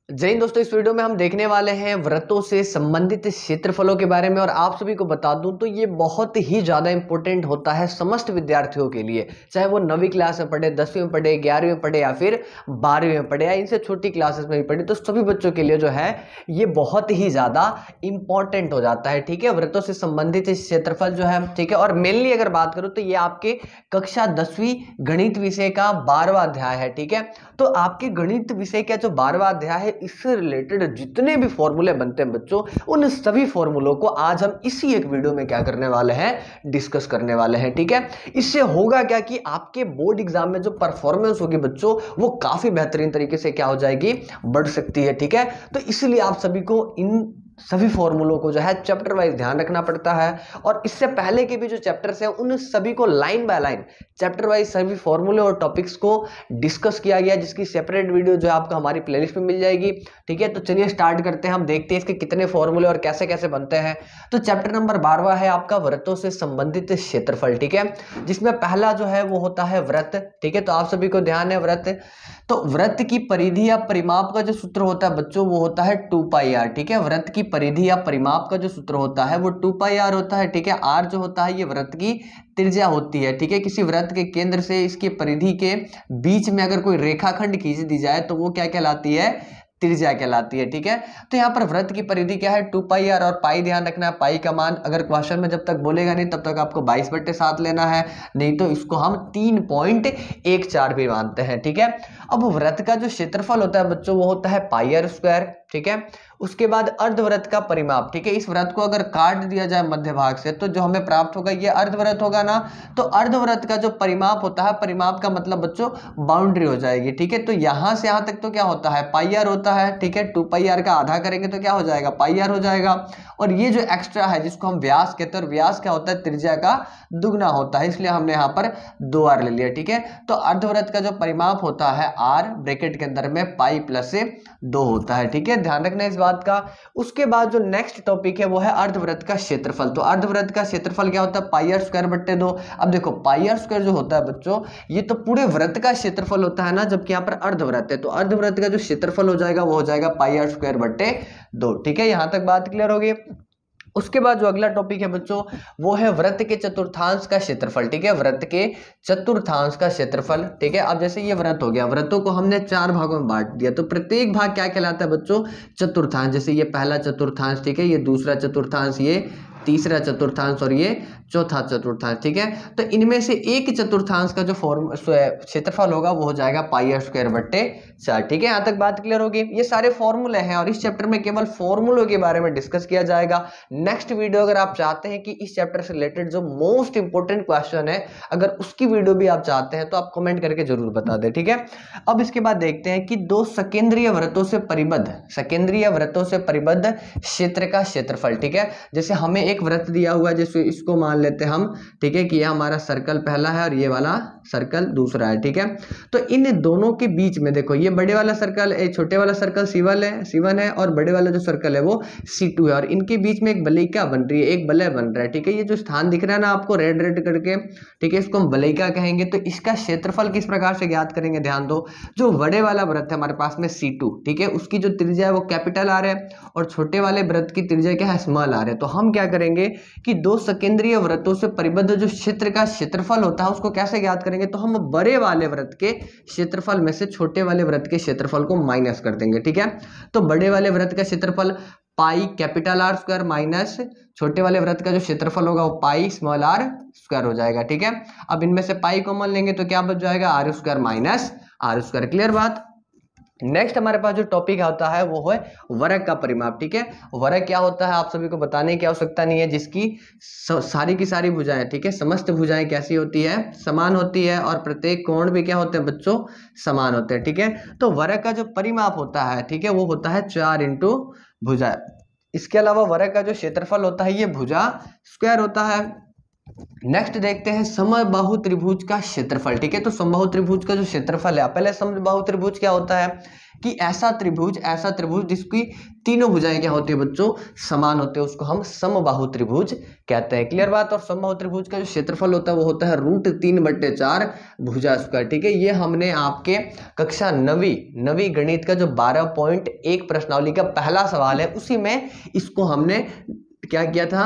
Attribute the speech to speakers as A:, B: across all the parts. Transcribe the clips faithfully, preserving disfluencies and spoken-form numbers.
A: जय हिंद दोस्तों, इस वीडियो में हम देखने वाले हैं व्रतों से संबंधित क्षेत्रफलों के बारे में। और आप सभी को बता दूं तो ये बहुत ही ज़्यादा इंपॉर्टेंट होता है समस्त विद्यार्थियों के लिए, चाहे वो नवीं क्लास में पढ़े, दसवीं में पढ़े, ग्यारहवीं में पढ़े या फिर बारहवीं में पढ़े या इनसे छोटी क्लासेस में भी पढ़े। तो सभी बच्चों के लिए जो है ये बहुत ही ज़्यादा इंपॉर्टेंट हो जाता है। ठीक है, व्रतों से संबंधित क्षेत्रफल जो है, ठीक है। और मेनली अगर बात करूँ तो ये आपके कक्षा दसवीं गणित विषय का बारहवां अध्याय है। ठीक है, तो आपके गणित विषय का जो बारहवां अध्याय है, इससे रिलेटेड जितने भी फॉर्मूले बनते हैं बच्चों, उन सभी फॉर्मूलों को आज हम इसी एक वीडियो में क्या करने वाले हैं, डिस्कस करने वाले हैं। ठीक है, इससे होगा क्या कि आपके बोर्ड एग्जाम में जो परफॉर्मेंस होगी बच्चों, वो काफी बेहतरीन तरीके से क्या हो जाएगी, बढ़ सकती है। ठीक है, तो इसलिए आप सभी को इन सभी फॉर्मूलों को जो है चैप्टर वाइज ध्यान रखना पड़ता है। और इससे पहले के भी जो चैप्टर्स हैं उन सभी को line by line chapter wise सभी फॉर्मूले और टॉपिक्स को डिस्कस किया गया, जिसकी सेपरेट वीडियो जो है आपको हमारी प्लेलिस्ट में मिल जाएगी। ठीक है, तो चलिए स्टार्ट करते हैं। हम देखते हैं इसके कितने फॉर्मूले और कैसे कैसे बनते हैं। तो चैप्टर नंबर बारहवां है आपका व्रतों से संबंधित क्षेत्रफल। ठीक है, जिसमें पहला जो है वो होता है व्रत। ठीक है, तो आप सभी को ध्यान है व्रत, तो व्रत की परिधि या परिमाप का जो सूत्र होता है बच्चों वो होता है टू पाई आर। ठीक है, व्रत की परिधि या परिमाप का जो सूत्र होता है वो टू पाई आर होता है। ठीक है, आर जो होता है ये व्रत की त्रिज्या होती है। ठीक है, किसी व्रत के केंद्र से इसकी परिधि के बीच में अगर कोई रेखाखंड खींच दी जाए तो वो क्या कहलाती है, त्रिज्या कहलाती है। ठीक है, तो यहाँ पर व्रत की परिधि क्या है, टू पाई आर। और पाई ध्यान रखना है, पाई का मान अगर क्वेश्चन में जब तक बोलेगा नहीं तब तक आपको बाईस बट्टे सात लेना है, नहीं तो इसको हम तीन पॉइंट एक चार भी मानते हैं। ठीक है, अब व्रत का जो क्षेत्रफल होता है बच्चों वो होता है पाई आर स्क्वायर। ठीक है, उसके बाद अर्धव्रत का परिमाप। ठीक है, इस व्रत को अगर काट दिया जाए मध्य भाग से तो जो हमें प्राप्त होगा ये अर्धव्रत होगा ना, तो अर्धव्रत का जो परिमाप होता है, परिमाप का मतलब बच्चों बाउंड्री हो जाएगी। ठीक है, तो यहां से यहां तक तो क्या होता है, पाई आर होता है। ठीक है, टू पाई आर का आधा करेंगे तो क्या हो जाएगा, पाई आर हो जाएगा। और ये जो एक्स्ट्रा है जिसको हम व्यास कहते हैं, और व्यास क्या होता है, त्रिज्या का दुगना होता है, इसलिए हमने यहाँ पर दो आर ले लिया। ठीक है, तो अर्धव्रत का जो परिमाप होता है आर ब्रैकेट के अंदर में पाई प्लस से दो होता है। ठीक है, ध्यान रखना इस बात का। उसके बाद जो नेक्स्ट टॉपिक है वो है अर्धव्रत का क्षेत्रफल। तो अर्धव्रत का क्षेत्रफल क्या होता है, पाई आर स्क्वायर बट्टे दो। अब देखो पाई आर स्क्वायर जो होता है बच्चों ये तो पूरे व्रत का क्षेत्रफल होता है ना, जबकि यहाँ पर अर्धव्रत है, तो अर्धव्रत का जो क्षेत्रफल हो जाएगा वो हो जाएगा पाई आर स्क्वायर बट्टे दो। ठीक है, यहां तक बात क्लियर होगी। उसके बाद जो अगला टॉपिक है बच्चों वो है व्रत के चतुर्थांश का क्षेत्रफल। ठीक है, व्रत के चतुर्थांश का क्षेत्रफल। ठीक है, अब जैसे ये व्रत हो गया, व्रतों को हमने चार भागों में बांट दिया, तो प्रत्येक भाग क्या कहलाता है बच्चों, चतुर्थांश। जैसे ये पहला चतुर्थांश, ठीक है, ये दूसरा चतुर्थांश, ये तीसरा चतुर्थांश और ये चौथा चतुर्थांश। ठीक है, तो इनमें से एक चतुर्थांश का जो फॉर्म क्षेत्रफल होगा वो हो जाएगा पाई आर स्क्वायर बट्टे चार। ठीक है, यहां तक बात क्लियर होगी। ये सारे फॉर्मूले हैं और इस चैप्टर में केवल फॉर्मूलों के बारे में डिस्कस किया जाएगा। नेक्स्ट वीडियो अगर आप चाहते हैं कि इस चैप्टर से रिलेटेड जो मोस्ट इंपोर्टेंट क्वेश्चन है अगर उसकी वीडियो भी आप चाहते हैं तो आप कमेंट करके जरूर बता दें। ठीक है, अब इसके बाद देखते हैं कि दो सकेंद्रीय व्रतों से परिबद्ध सकेंद्रीय व्रतों से परिबद्ध क्षेत्र का क्षेत्रफल। ठीक है, जैसे हमें एक व्रत दिया हुआ है, जैसे इसको मान लेते हैं हम। ठीक है, कि ये हमारा सर्कल पहला है और ये वाला सर्कल दूसरा है। ठीक है, तो इन दोनों के बीच में देखो ये बड़े वाला सर्कल, ये छोटे वाला सर्कल सी वन है सी वन है और बड़े वाला जो सर्कल है वो सी टू है, और इनके बीच में एक वलयिका बन रही है, एक वलय बन रहा है। ठीक है, ये जो स्थान दिख रहा है ना आपको रेड रेड करके, ठीक है, इसको हम वलयिका कहेंगे। तो इसका क्षेत्रफल किस प्रकार से ज्ञात करेंगे, ध्यान दो। जो बड़े वाला व्रत है हमारे पास में सी टू, ठीक है, उसकी जो त्रिज्या है वो कैपिटल आर है, और छोटे वाले व्रत की त्रिज्या क्या है, स्मॉल आर है। तो हम क्या करेंगे कि दो सकेंद्रीय व्रतों से परिबद्ध जो क्षेत्र का क्षेत्रफल होता है उसको कैसे ज्ञात करेंगे, तो हम बड़े वाले व्रत के क्षेत्रफल में से छोटे वाले व्रत के क्षेत्रफल को माइनस कर देंगे। ठीक है, तो बड़े वाले व्रत का क्षेत्रफल pi capital R square minus छोटे वाले व्रत का जो क्षेत्रफल होगा वो पाई स्मॉल आर स्क्वायर हो जाएगा। ठीक है, अब इनमें से पाई कॉमन लेंगे तो क्या बच जाएगा, R square minus R square. Clear बात। नेक्स्ट हमारे पास जो टॉपिक होता है वो है वर्ग का परिमाप। ठीक है, वर्ग क्या होता है आप सभी को बताने की आवश्यकता नहीं है, जिसकी सारी की सारी भुजाएं, ठीक है, समस्त भुजाएं कैसी होती है, समान होती है, और प्रत्येक कोण भी क्या होते हैं बच्चों, समान होते हैं। ठीक है, तो वर्ग का जो परिमाप होता है, ठीक है, वो होता है चार इंटू भुजा। इसके अलावा वर्ग का जो क्षेत्रफल होता है ये भुजा स्क्वायर होता है। नेक्स्ट देखते हैं समबाहु त्रिभुज का क्षेत्रफल। ठीक है, तो समबाहु त्रिभुज का जो क्षेत्रफल है, पहले समबाहु त्रिभुज क्या होता है, कि ऐसा त्रिभुज ऐसा त्रिभुज जिसकी तीनों भुजाएं क्या होती है बच्चों, समान होते हैं, उसको हम समबाहु त्रिभुज कहते हैं। क्लियर बात। और समबाहु त्रिभुज का जो क्षेत्रफल होता है वो होता है रूट तीन बट्टे चार भुजा स्क्वायर। ठीक है, ये हमने आपके कक्षा नवी नवी गणित का जो बारह पॉइंट एक प्रश्नावली का पहला सवाल है उसी में इसको हमने क्या किया था,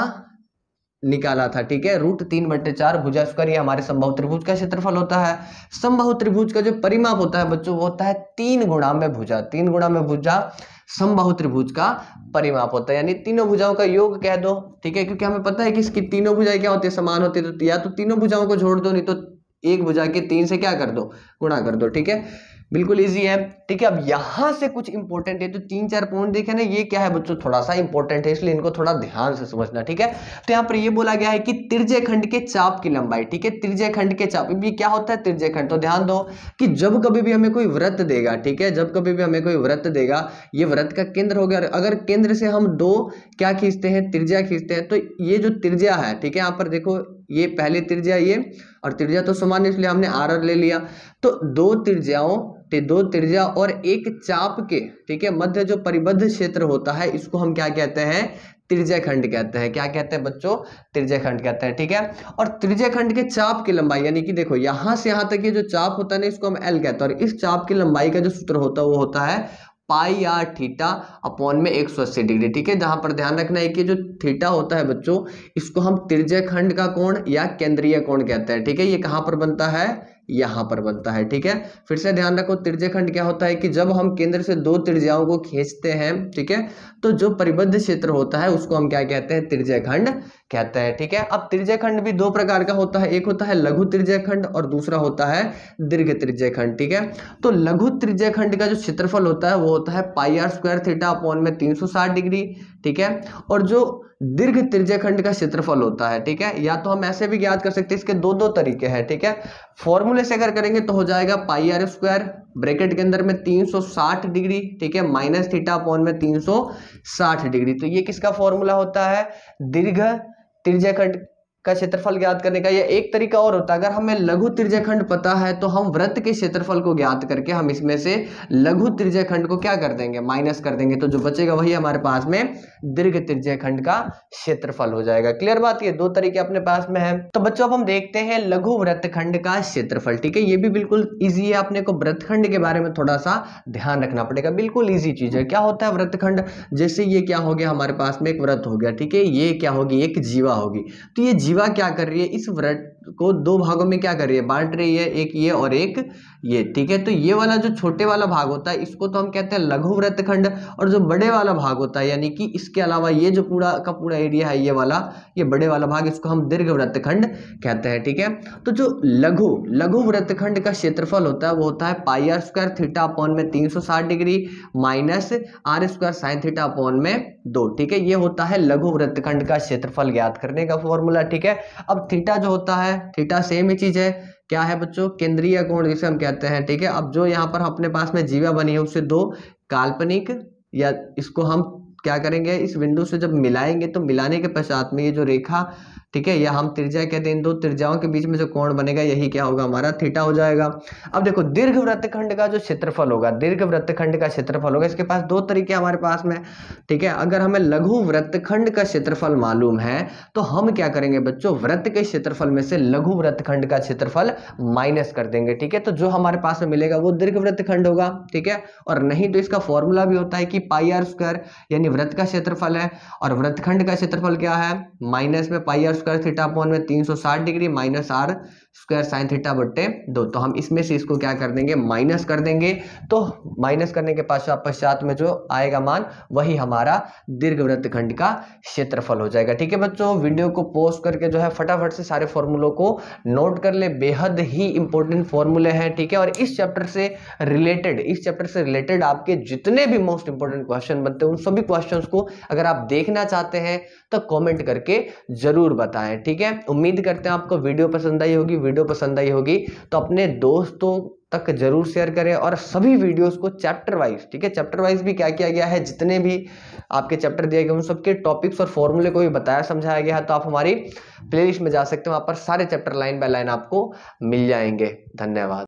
A: निकाला था। ठीक है, रूट तीन बट्टे चार भुजा स्क्वायर ये हमारे समबाहु त्रिभुज का क्षेत्रफल होता है। समबाहु त्रिभुज का जो परिमाप होता है बच्चों वो होता है तीन गुणा में भुजा, तीन गुणा में भुजा समबाहु त्रिभुज का परिमाप होता है, यानी तीनों भुजाओं का योग कह दो। ठीक है, क्योंकि हमें पता है कि इसकी तीनों भुजाएं क्या होती है, समान होती है, तो या तो तीनों भुजाओं को जोड़ दो, नहीं तो एक भुजा के तीन से क्या कर दो, गुणा कर दो। ठीक है, बिल्कुल इजी है। ठीक है, अब यहां से कुछ इंपॉर्टेंट है, तो तीन चार पॉइंट देखे ना, ये क्या है बच्चों, थोड़ा सा इंपॉर्टेंट है, इसलिए इनको थोड़ा ध्यान से समझना। ठीक है, तो यहाँ पर ये बोला गया है कि त्रिज्य खंड के चाप की लंबाई। ठीक है, त्रिज्य खंड के चाप, ये क्या होता है त्रिज्य खंड, तो ध्यान दो कि जब कभी भी हमें कोई वृत्त देगा, ठीक है, जब कभी भी हमें कोई वृत्त देगा, ये वृत्त का केंद्र हो गया, अगर केंद्र से हम दो क्या खींचते हैं, त्रिज्या खींचते हैं, तो ये जो त्रिज्या है, ठीक है, यहाँ पर देखो ये पहली त्रिज्या ये, और त्रिज्या तो समान है इसलिए हमने आर आर ले लिया। तो दो त्रिज्याओं दो त्रिज्या और एक चाप के, ठीक है, मध्य जो परिबद्ध क्षेत्र होता है इसको हम क्या कहते हैं, त्रिज्य खंड कहते हैं। क्या कहते हैं बच्चों, त्रिज्य खंड कहते हैं। ठीक है, और त्रिज्य खंड के चाप की लंबाई, यानी कि देखो यहां से यहां तक ये जो चाप होता है ना इसको हम एल कहते हैं, और इस चाप की लंबाई का जो सूत्र होता है वो होता है पाई आर थीटा अपॉन में एक सौ अस्सी डिग्री। ठीक है, जहां पर ध्यान रखना है कि जो थीटा होता है बच्चों इसको हम त्रिज्य खंड का कोण या केंद्रीय कोण कहते हैं। ठीक है, ये कहां पर बनता है, यहां पर बनता है। ठीक है, फिर से ध्यान रखो त्रिज्य खंड क्या होता है कि जब हम केंद्र से दो त्रिज्याओं को खींचते हैं, ठीक है, तो जो परिबद्ध क्षेत्र होता है उसको हम क्या कहते हैं, त्रिज्य खंड कहते हैं। ठीक है, अब त्रिज्य खंड भी दो प्रकार का होता है, एक होता है लघु त्रिज्य खंड और दूसरा होता है दीर्घ त्रिज्य खंड। ठीक है, तो लघु त्रिज्य खंड का जो क्षेत्रफल होता है वो होता है pi R square theta upon में तीन सौ साठ डिग्री। ठीक है, और जो दीर्घ त्रिज्य खंड का क्षेत्रफल होता है, ठीक है, या तो हम ऐसे भी ज्ञात कर सकते हैं, इसके दो दो तरीके हैं। ठीक है, फॉर्मूले से अगर करेंगे तो हो जाएगा पाई आर स्क्वायर ब्रैकेट के अंदर में तीन सौ साठ डिग्री, ठीक है, माइनस थीटा अपॉन में तीन सौ साठ डिग्री। तो ये किसका फॉर्मूला होता है, दीर्घ त्रिज्य खंड का क्षेत्रफल ज्ञात करने का। या एक तरीका और होता है, अगर हमें लघु त्रिज्य खंड पता है तो हम वृत्त के क्षेत्रफल को ज्ञात करके हम इसमें से लघु त्रिज्य खंड को क्या कर देंगे, माइनस कर देंगे, तो जो बचेगा वही हमारे पास में दीर्घ त्रिज्य खंड का क्षेत्रफल हो जाएगा। क्लियर बात, ये दो तरीके अपने पास में है। तो बच्चों अब हम देखते हैं लघु वृत्तखंड का क्षेत्रफल। ठीक है, ये भी बिल्कुल ईजी है, अपने को वृत्तखंड के बारे में थोड़ा सा ध्यान रखना पड़ेगा, बिल्कुल ईजी चीज है। क्या होता है वृत्तखंड, जैसे ये क्या हो गया हमारे पास में एक वृत्त हो गया, ठीक है, ये क्या होगी, एक जीवा होगी, तो ये जीवा क्या कर रही है, इस वृत्त को दो भागों में क्या कर रही है, बांट रही है, एक ये और एक ये। ठीक है, तो ये वाला जो छोटे वाला भाग होता है इसको तो हम कहते हैं लघु वृत्तखंड, और जो बड़े वाला भाग होता है यानी कि इसके अलावा ये जो पूरा का पूरा एरिया है, ये वाला, ये बड़े वाला भाग, इसको हम दीर्घ वृत्तखंड कहते हैं। ठीक है, तो जो लघु लघु वृत्तखंड का क्षेत्रफल होता है वो होता है pi R square theta upon में तीन सौ साठ degree minus R square sine theta upon में दो। ठीक है, ये होता है लघु वृत्तखंड का क्षेत्रफल ज्ञात करने का फॉर्मूला। ठीक है, अब थीटा जो होता है, थीटा सेम ही चीज है, क्या है बच्चों, केंद्रीय कोण जिसे हम कहते हैं। ठीक है, अब जो यहाँ पर अपने पास में जीवा बनी है उससे दो काल्पनिक, या इसको हम क्या करेंगे, इस बिंदु से जब मिलाएंगे तो मिलाने के पश्चात में ये जो रेखा, ठीक है, या हम त्रिज्या कहते हैं, इन दो त्रिज्याओं के बीच में जो कोण बनेगा यही क्या होगा, हमारा थीटा हो जाएगा। अब देखो दीर्घ वृत्तखंड का जो क्षेत्रफल होगा, दीर्घ वृत्तखंड का क्षेत्रफल होगा, इसके पास दो तरीके हमारे पास में। ठीक है, अगर हमें लघु वृत्तखंड का क्षेत्रफल मालूम है तो हम क्या करेंगे बच्चों, वृत्त के क्षेत्रफल में से लघु वृत्तखंड का क्षेत्रफल माइनस कर देंगे। ठीक है, तो जो हमारे पास में मिलेगा वो दीर्घ वृत्तखंड होगा। ठीक है, और नहीं तो इसका फॉर्मूला भी होता है कि पाई आर स्क्वायर यानी वृत्त का क्षेत्रफल है, और वृत्तखंड का क्षेत्रफल क्या है, माइनस में pi R square theta upon में तीन सौ साठ degree minus R square sine theta बट्टे दो। तो हम इसमें से इसको क्या कर देंगे, माइनस कर देंगे, तो माइनस करने के पश्चात पश्चात में जो आएगा मान वही हमारा दीर्घ वृत्तखंड का क्षेत्रफल हो जाएगा। ठीक है बच्चों, वीडियो को पॉज करके जो है फटाफट से सारे फॉर्मूलों को नोट कर ले, बेहद ही इंपॉर्टेंट फॉर्मूले हैं। ठीक है, और इस चैप्टर से रिलेटेड इस चैप्टर से रिलेटेड आपके जितने भी मोस्ट इंपॉर्टेंट क्वेश्चन बनते हैं उन सभी क्वेश्चंस को अगर आप देखना चाहते हैं तो कमेंट करके जरूर बताएं। ठीक है, उम्मीद करते हैं आपको वीडियो पसंद आई होगी। वीडियो पसंद आई होगी तो अपने दोस्तों तक जरूर शेयर करें, और सभी वीडियोस को चैप्टर वाइज, ठीक है, चैप्टर वाइज भी क्या किया गया है, जितने भी आपके चैप्टर दिए गए उन सबके टॉपिक्स और फॉर्मूले को भी बताया समझाया गया है, तो आप हमारी प्लेलिस्ट में जा सकते हैं, वहां पर सारे चैप्टर लाइन बाय लाइन आपको मिल जाएंगे। धन्यवाद।